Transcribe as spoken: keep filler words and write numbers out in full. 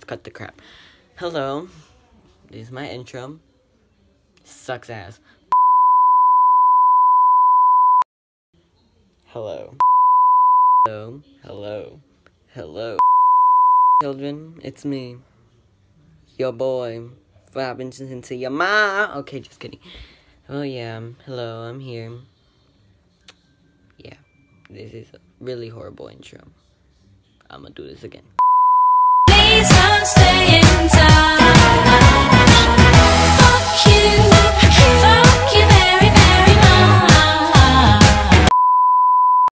cut the crap. Hello, this is my intro. Sucks ass. Hello. Hello. Hello. Hello. Children, it's me. Your boy. What happens into your ma? Okay, just kidding. Oh yeah, hello, I'm here. Yeah, this is a really horrible intro. I'm gonna do this again. Please don't stay in time.